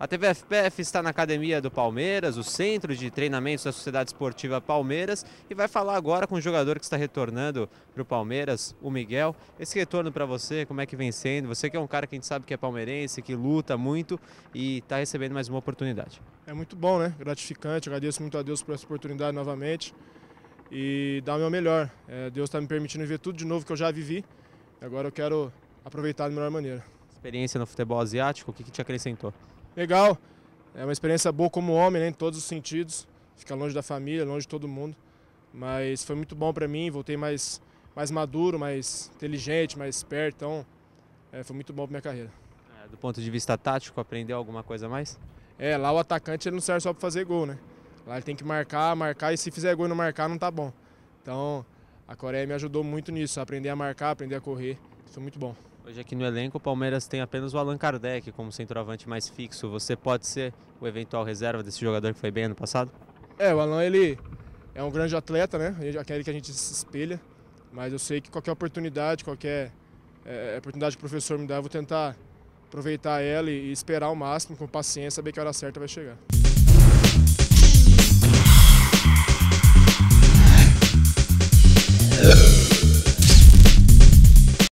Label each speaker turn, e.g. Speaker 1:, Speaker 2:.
Speaker 1: A TV FPF está na academia do Palmeiras, o centro de treinamentos da Sociedade Esportiva Palmeiras, e vai falar agora com o jogador que está retornando para o Palmeiras, o Miguel. Esse retorno para você, como é que vem sendo? Você que é um cara que a gente sabe que é palmeirense, que luta muito e está recebendo mais uma oportunidade.
Speaker 2: É muito bom, né? Gratificante, agradeço muito a Deus por essa oportunidade novamente e dar o meu melhor. Deus está me permitindo ver tudo de novo que eu já vivi, agora eu quero aproveitar da melhor maneira.
Speaker 1: Experiência no futebol asiático, o que te acrescentou?
Speaker 2: Legal, é uma experiência boa como homem, né, em todos os sentidos, ficar longe da família, longe de todo mundo, mas foi muito bom para mim, voltei mais maduro, mais inteligente, mais esperto, então foi muito bom para minha carreira.
Speaker 1: Do ponto de vista tático, aprendeu alguma coisa a mais?
Speaker 2: Lá o atacante ele não serve só para fazer gol, né? Lá ele tem que marcar, e se fizer gol e não marcar não tá bom. Então a Coreia me ajudou muito nisso, a aprender a marcar, aprender a correr, foi muito bom.
Speaker 1: Hoje aqui no elenco o Palmeiras tem apenas o Allan Kardec como centroavante mais fixo. Você pode ser o eventual reserva desse jogador que foi bem ano passado?
Speaker 2: O Allan ele é um grande atleta, né? Aquele que a gente se espelha, mas eu sei que qualquer oportunidade que o professor me dá, eu vou tentar aproveitar ela e esperar ao máximo, com paciência, saber que a hora certa vai chegar.